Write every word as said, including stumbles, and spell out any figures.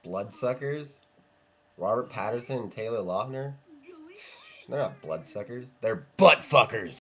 Bloodsuckers? Robert Patterson and Taylor Lautner? They're not bloodsuckers. They're butt fuckers.